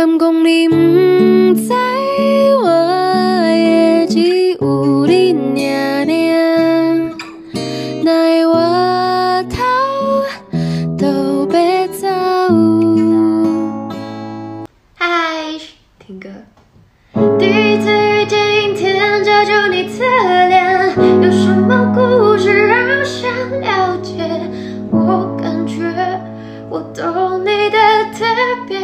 敢讲你不知，我的只有你尔尔。奈我头都别走。嗨，听歌。第一次遇见阴天，遮住你侧脸，有什么故事让我想了解？我感觉我懂你的特别。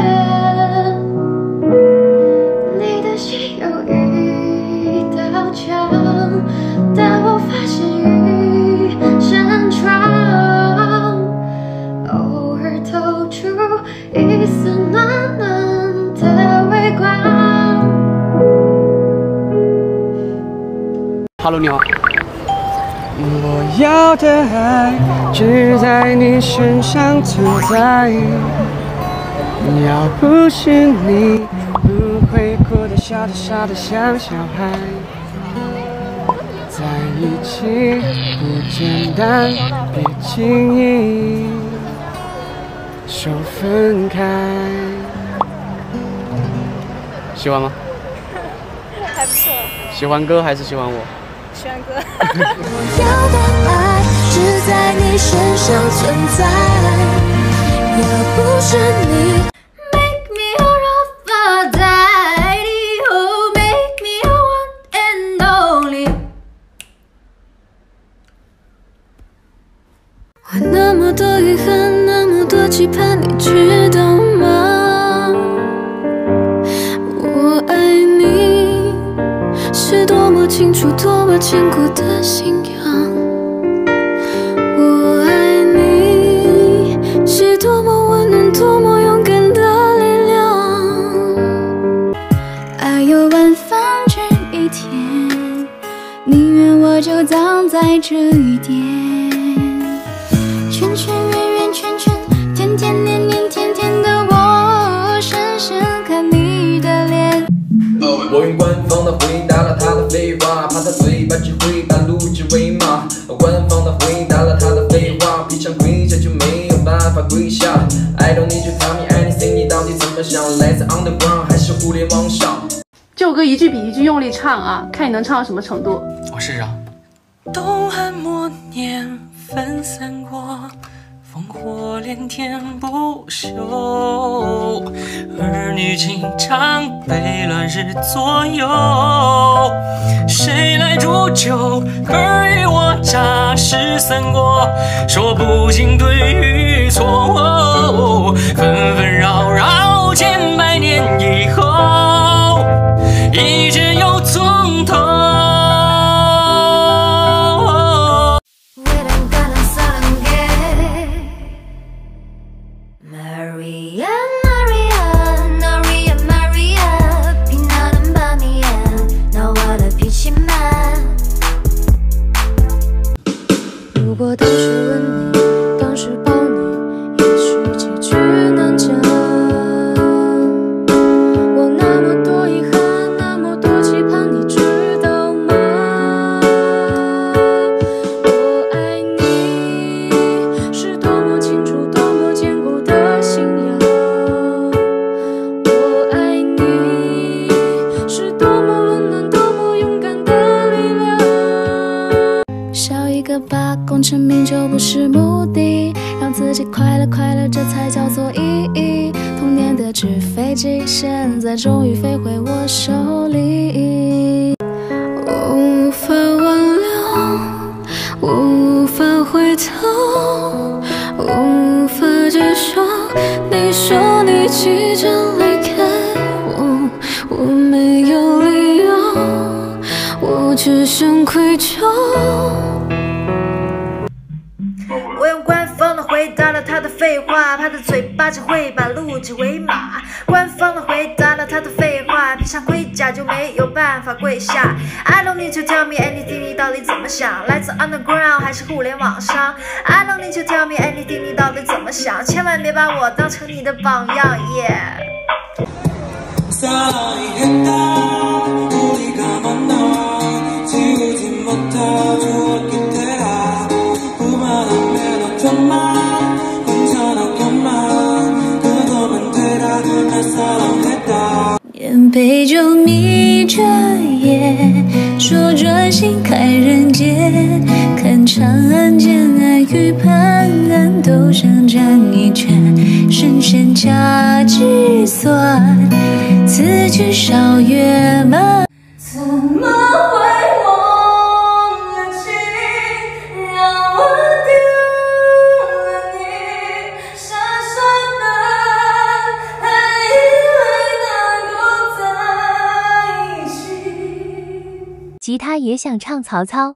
你的心有一道墙，但我发现一扇窗，偶尔透出一丝暖暖的微光。 Hello， 你好。我要的爱只在你身上存在，要不是你，不会哭得笑得傻得像小孩。在一起不简单，别轻易手分开。喜欢吗？ 还不错。 喜欢歌还是喜欢我？ 喜欢歌。 我要的爱只在你身上存在，要不是你 ，Make me your Aphrodite, oh make me your one and only。我那么多遗憾，那么多期盼，你知道吗？我爱你是多么清楚，多么坚固的信仰。我爱你是多么温暖，多么勇敢的力量。爱有万分之一天，宁愿我就葬在这一点。圈圈圆圆圈圈，甜甜黏黏甜甜的我，深深看你的脸。 我用官方的回答了他的废话，怕他嘴巴只会把路指为马。官方的回答了他的废话，闭上跪下就没有办法跪下。I don't need to tell me anything， 你到底怎么想？来自 underground 还是互联网上？ 这首歌一句比一句用力唱啊，看你能唱到什么程度。 我试试。 东汉末年分三国，烽火连天不休，儿女情长被乱世左右，谁来煮酒？尔虞我诈是三国，说不尽对与错，纷纷扰扰千百年以后，一直又从头。 Maria Maria Maria Maria， 平常能把你演，闹我的脾气慢。如果当时吻你，当时抱你，也许结局难讲。我那么多遗憾，那么多期盼，你知道吗？我爱你是多么清楚，多么坚固的信仰。我爱你是多么温暖，多么勇敢的力量。笑一个吧，功成名就不是目的，让自己快乐快乐，这才叫做意义。童年的纸飞机，现在终于飞回我手里。我无法挽留，我无法回头，我无法接受你说你急着离开我，我没有理由，我只想愧疚。 我用官方的回答了他的废话，怕他嘴巴只会把路指为马。官方的回答了他的废话，披上盔甲就没有办法跪下。I don't need to tell me anything， 你到底怎么想？来自 underground 还是互联网上 ？I don't need to tell me anything， 你到底怎么想？千万别把我当成你的榜样，耶、 정말 괜찮았건만 그거면 되라 날 烟杯酒眯着眼，说专心看人间，看长安间爱与盼案都想占一圈，神仙加计算，此去少月满。怎么会忘了情，让我丢了你，傻傻的还以为能够在一起。 吉他也想唱曹操。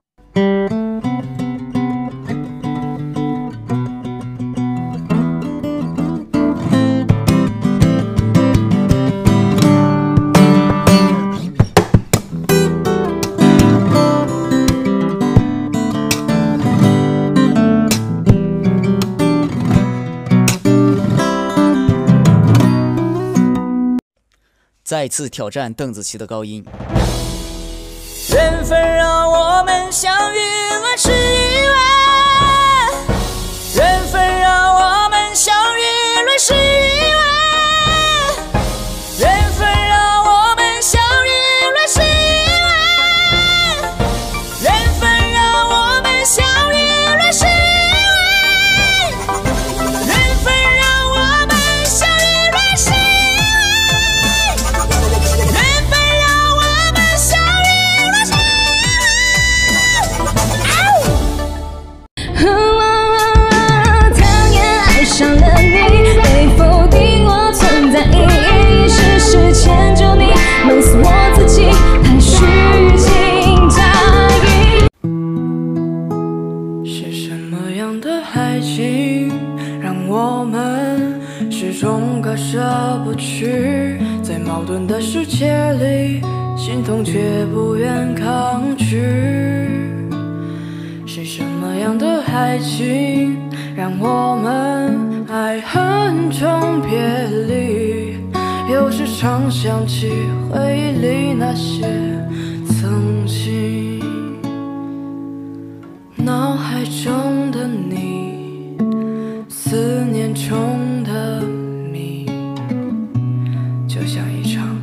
再次挑战邓紫棋的高音。 缘分让我们相遇了是意外，缘分让我们相遇了是意外，缘分让我们相遇了是意外，缘分让我们相遇了是意外，缘分让我们相遇了是意外，缘分让我们相遇了是意讨厌爱上了你，被否定我存在意义，事实迁就你，闷死我自己，太虚情假意。 是什么样的爱情，让我们始终割舍不去？在矛盾的世界里，心痛却不愿抗拒。是什么样的爱情，让我们爱恨中别离？有时常想起回忆里那些曾经，脑海中的你，思念中的谜，就像一场。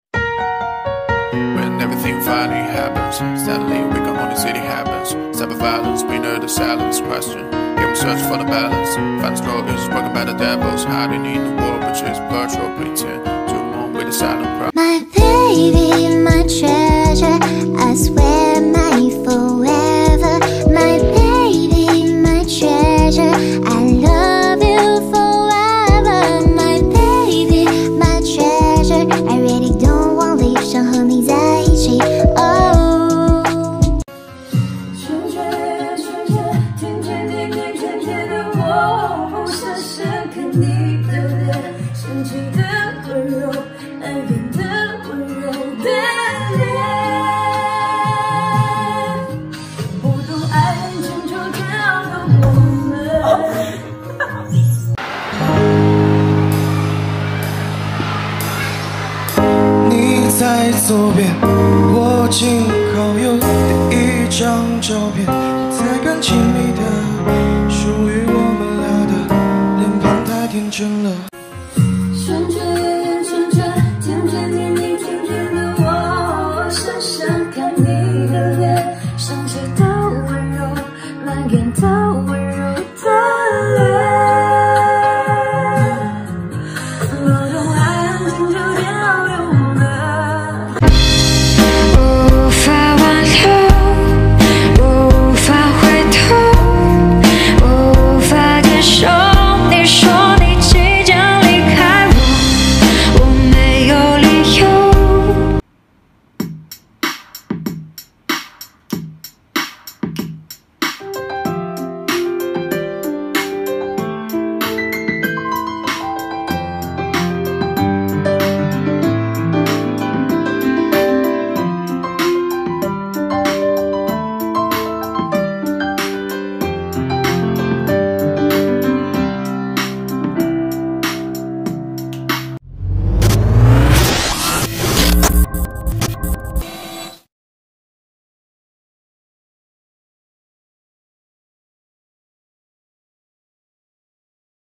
When everything finally happens, suddenly we can only see it happens. Cyber violence, we know the silence question. Game search for the balance. Find scrollers, working by the devils. Hiding in the war, but chase virtual pretend. To mourn with the silent cry. My baby, my treasure, I swear my forever. My baby, my treasure, I love you forever. My baby, my treasure, I really don't want leave，想和你在一起。哦，圈圈圈圈，天天天天天天的我，不是时看你的脸，深情的温柔，爱恋的温柔的脸，不懂爱恨情仇这样的我们。 你在左边，我紧靠右，第一张照片，才更亲密的，属于我们俩的脸庞太天真了。